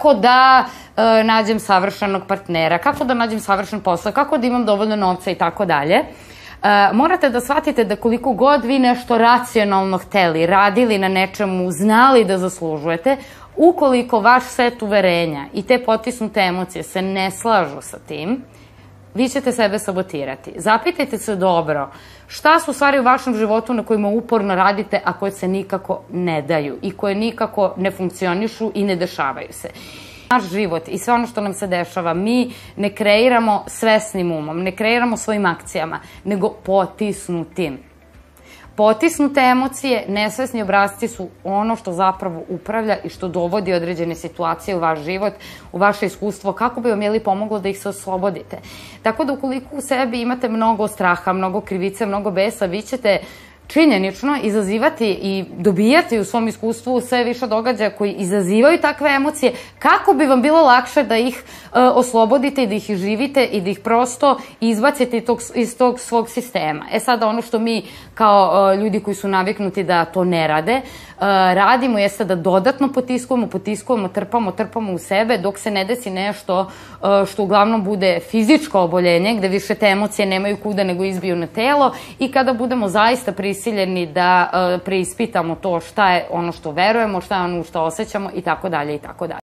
kako da nađem savršenog partnera, kako da nađem savršen posao, kako da imam dovoljno novca i tako dalje. Morate da shvatite da koliko god vi nešto racionalno hteli, radili na nečemu, znali da zaslužujete, ukoliko vaš set uverenja i te potisnute emocije se ne slažu sa tim, vi ćete sebe sabotirati. Zapitajte se dobro šta su stvari u vašem životu na kojima uporno radite, a koje se nikako ne daju i koje nikako ne funkcionišu i ne dešavaju se. Naš život i sve ono što nam se dešava, mi ne kreiramo svesnim umom, ne kreiramo svojim akcijama, nego potisnutim. Potisnute emocije, nesvesni obrasci su ono što zapravo upravlja i što dovodi određene situacije u vaš život, u vaše iskustvo, kako bi vam je li pomoglo da ih se oslobodite. Tako da ukoliko u sebi imate mnogo straha, mnogo krivice, mnogo besa, vi ćete činjenično izazivati i dobijati u svom iskustvu sve više događaja koji izazivaju takve emocije, kako bi vam bilo lakše da ih oslobodite i da ih živite i da ih prosto izbacite iz tog svog sistema. Sada ono što mi kao ljudi koji su naviknuti da to ne rade, radimo jeste da dodatno potiskujemo, trpamo u sebe dok se ne desi nešto što uglavnom bude fizičko oboljenje, gde više te emocije nemaju kuda nego izbiju na telo i kada budemo zaista prisiljeni da preispitamo to šta je ono što verujemo, šta je ono što osjećamo i tako dalje i tako dalje.